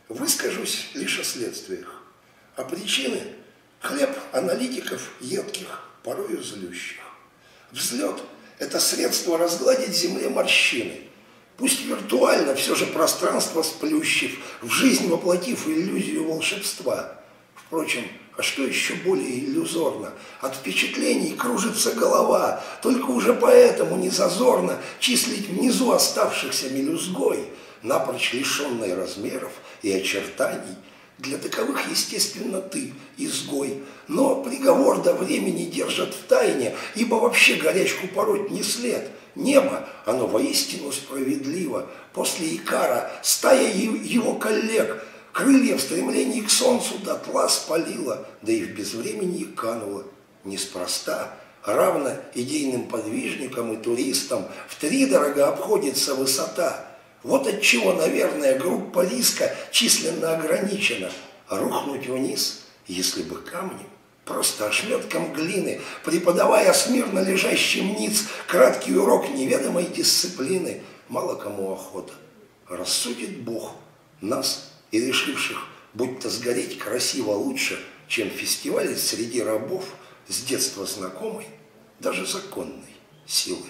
Выскажусь лишь о следствиях, а причины – хлеб аналитиков едких, порою злющих. Взлет – это средство разгладить земле морщины, пусть виртуально, все же пространство сплющив, в жизнь воплотив иллюзию волшебства. Впрочем, а что еще более иллюзорно? От впечатлений кружится голова, только уже поэтому не зазорно числить внизу оставшихся мелюзгой, напрочь лишенной размеров и очертаний. Для таковых, естественно, ты изгой, но приговор до времени держат в тайне, ибо вообще горячку пороть не след. Небо, оно воистину справедливо. После Икара стая его коллег крылья в стремлении к солнцу дотла спалила, да и в безвременье канула. Неспроста, равно идейным подвижникам и туристам втридорого обходится высота. Вот отчего, наверное, группа риска численно ограничена. А рухнуть вниз, если бы камнем, просто ошметком глины, преподавая смирно лежащим ниц краткий урок неведомой дисциплины, мало кому охота. Рассудит Бог нас и решивших, будто сгореть красиво лучше, чем фестиваль среди рабов с детства знакомой, даже законной силы.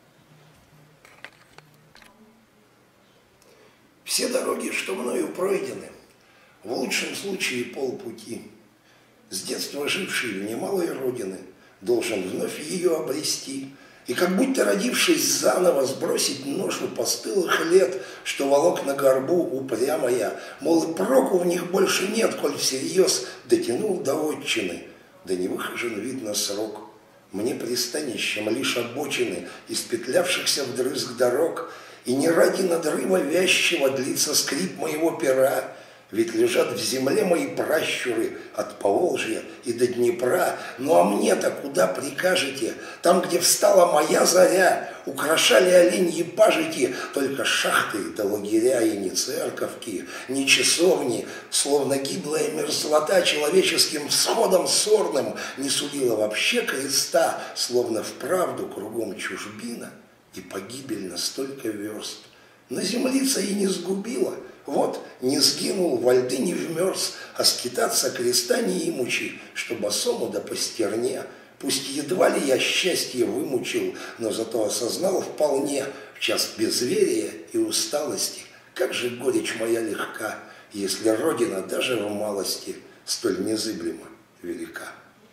Все дороги, что мною пройдены, в лучшем случае полпути. С детства живший в немалой родины должен вновь ее обрести, и как будто родившись заново сбросить ношу постылых лет, что волок на горбу упрямая, мол, и проку в них больше нет, коль всерьез дотянул до отчины. Да не выхожен, видно, срок. Мне пристанищем лишь обочины испетлявшихся вдрызг дорог, и не ради надрыва вязчего длится скрип моего пера, ведь лежат в земле мои пращуры от Поволжья и до Днепра. Ну а мне-то куда прикажете? Там, где встала моя заря, украшали оленьи пажити только шахты да лагеря, и ни церковки, ни часовни, словно гиблая мерзлота человеческим всходом сорным не сулила вообще креста, словно вправду кругом чужбина и погибель на столько верст. На землица и не сгубила, вот не сгинул, во льды не вмерз, а скитаться креста не имучи, что босому да по стерне. Пусть едва ли я счастье вымучил, но зато осознал вполне в час безверия и усталости, как же горечь моя легка, если Родина даже в малости столь незыблемо велика.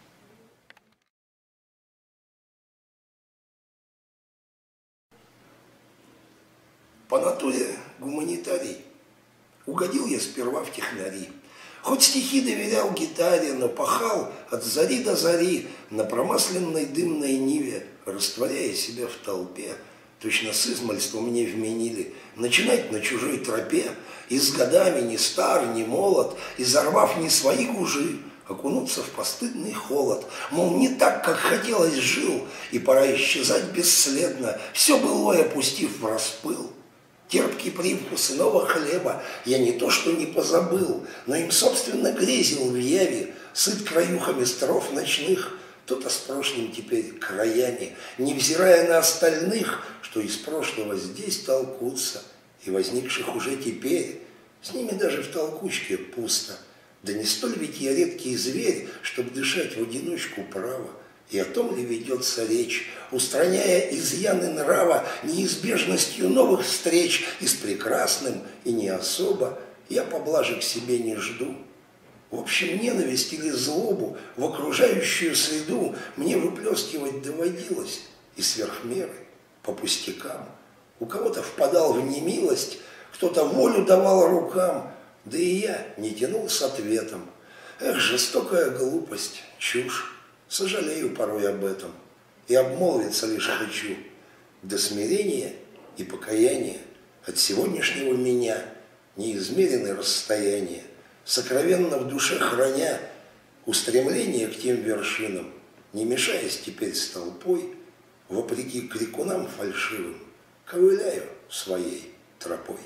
По натуре гуманитарий. Угодил я сперва в технари. Хоть стихи доверял гитаре, но пахал от зари до зари на промасленной дымной ниве, растворяя себя в толпе. Точно с измальства мне вменили начинать на чужой тропе, и с годами ни стар, ни молод, изорвав не свои гужи, окунуться в постыдный холод. Мол, не так, как хотелось, жил, и пора исчезать бесследно, все былое пустив в распыл. Терпкий привкус иного хлеба я не то что не позабыл, но им собственно грезил в яве, сыт краюхами стров ночных, то-то с прошлым теперь краями, невзирая на остальных, что из прошлого здесь толкутся, и возникших уже теперь, с ними даже в толкучке пусто. Да не столь ведь я редкий зверь, чтоб дышать в одиночку право. И о том ли ведется речь, устраняя изъяны нрава неизбежностью новых встреч, и с прекрасным, и не особо, я поблажек себе не жду. В общем, ненависть или злобу в окружающую среду мне выплескивать доводилось, и сверх меры, по пустякам. У кого-то впадал в немилость, кто-то волю давал рукам, да и я не тянул с ответом. Эх, жестокая глупость, чушь. Сожалею порой об этом, и обмолвиться лишь хочу. До смирения и покаяния от сегодняшнего меня неизмеренное расстояние, сокровенно в душе храня устремление к тем вершинам, не мешаясь теперь с толпой, вопреки крикунам фальшивым, ковыляю своей тропой.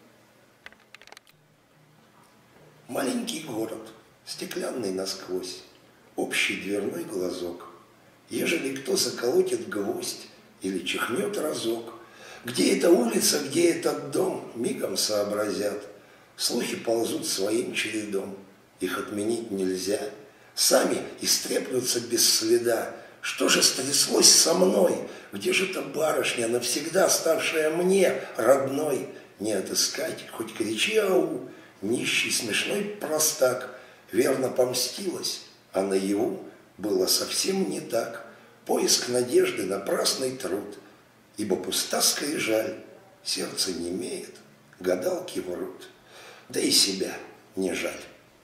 Маленький город, стеклянный насквозь, общий дверной глазок. Ежели кто заколотит гвоздь или чихнет разок, где эта улица, где этот дом, мигом сообразят. Слухи ползут своим чередом, их отменить нельзя. Сами истрепнутся без следа. Что же стряслось со мной? Где же та барышня, навсегда ставшая мне родной? Не отыскать, хоть кричи ау, нищий смешной простак. Верно помстилась, а наяву было совсем не так. Поиск надежды — напрасный труд, ибо пустаска и жаль сердце не имеет, гадалки врут, да и себя не жаль.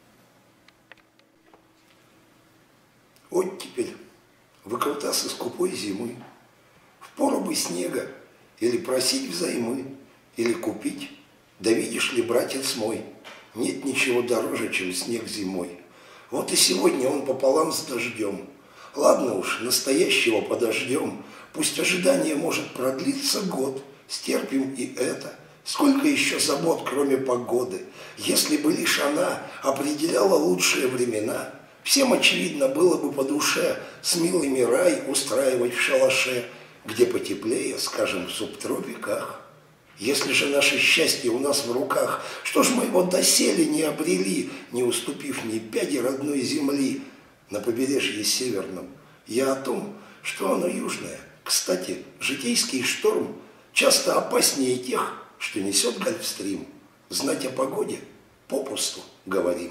Оттепель, выкрутасы скупой зимы, впору бы снега или просить взаймы, или купить, да видишь ли, братец мой, нет ничего дороже, чем снег зимой. Вот и сегодня он пополам с дождем. Ладно уж, настоящего подождем, пусть ожидание может продлиться год, стерпим и это. Сколько еще забот, кроме погоды? Если бы лишь она определяла лучшие времена, всем, очевидно, было бы по душе с милыми рай устраивать в шалаше, где потеплее, скажем, в субтропиках. Если же наше счастье у нас в руках, что ж мы его доселе не обрели, не уступив ни пяди родной земли? На побережье северном я о том, что оно южное. Кстати, житейский шторм часто опаснее тех, что несет Гольфстрим. Знать о погоде попусту говорим.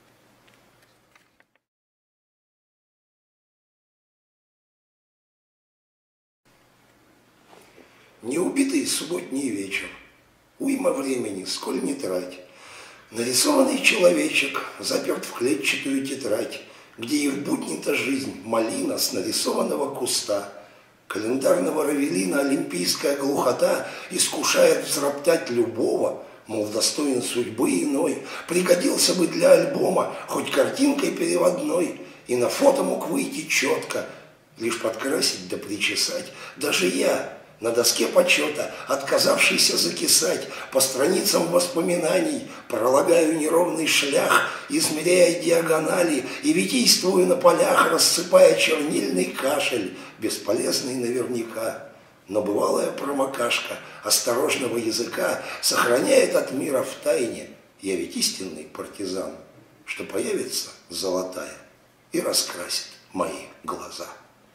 Неубитый субботний вечер, уйма времени, сколь не трать. Нарисованный человечек заперт в клетчатую тетрадь, где и в будни-то жизнь малина с нарисованного куста. Календарного равелина олимпийская глухота искушает взроптать любого, мол, достоин судьбы иной, пригодился бы для альбома хоть картинкой переводной, и на фото мог выйти четко, лишь подкрасить да причесать. Даже я, на доске почета, отказавшийся закисать, по страницам воспоминаний пролагаю неровный шлях, измеряя диагонали и витийствую на полях, рассыпая чернильный кашель, бесполезный наверняка. Но бывалая промокашка осторожного языка сохраняет от мира в тайне, я ведь истинный партизан, что появится золотая и раскрасит мои глаза.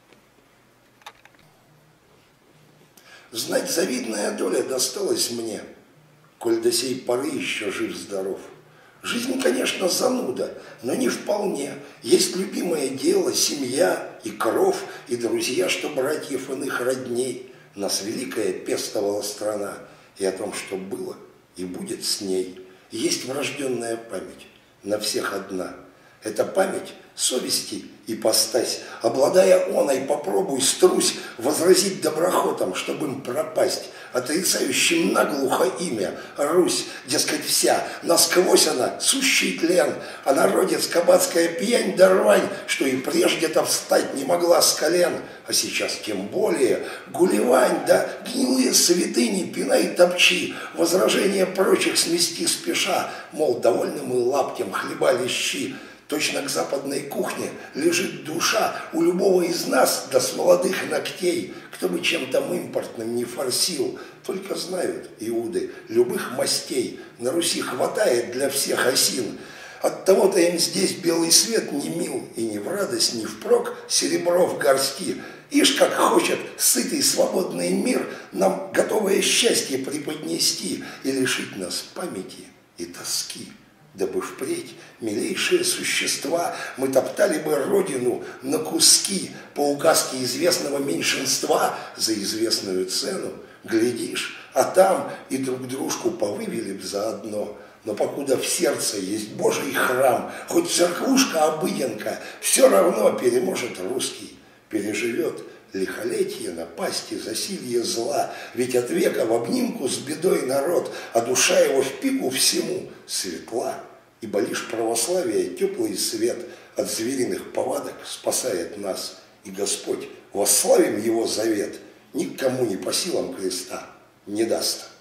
Знать, завидная доля досталась мне, коль до сей поры еще жив-здоров. Жизнь, конечно, зануда, но не вполне. Есть любимое дело, семья и кров, и друзья, что братьев иных родней. Нас великая пестовала страна, и о том, что было и будет с ней. Есть врожденная память, на всех одна. Это память совести ипостась. Обладая оной, попробуй, струсь, возразить доброхотам, чтобы им пропасть, отрицающим наглухо имя Русь. Дескать, вся, насквозь она, сущий тлен, а народец кабацкая пьянь да рвань, что и прежде-то встать не могла с колен, а сейчас тем более гулевань, да гнилые святыни пинай топчи, возражения прочих смести спеша, мол, довольным и лаптем хлебали щи. Точно к западной кухне лежит душа у любого из нас, да с молодых ногтей, кто бы чем-то импортным не форсил. Только знают иуды любых мастей, на Руси хватает для всех осин. Оттого-то им здесь белый свет не мил, и ни в радость, ни впрок серебро в горсти. Ишь, как хочет сытый свободный мир нам готовое счастье преподнести и лишить нас памяти и тоски. Дабы впредь, милейшие существа, мы топтали бы родину на куски по указке известного меньшинства за известную цену. Глядишь, а там и друг дружку повывели б заодно. Но покуда в сердце есть Божий храм, хоть церквушка-обыденка, все равно переможет русский, переживет лихолетие, напасти, засилье зла. Ведь от века в обнимку с бедой народ, а душа его в пику всему светла. Ибо лишь православие, теплый свет от звериных повадок спасает нас. И Господь, восславим Его завет, никому не по силам креста не даст.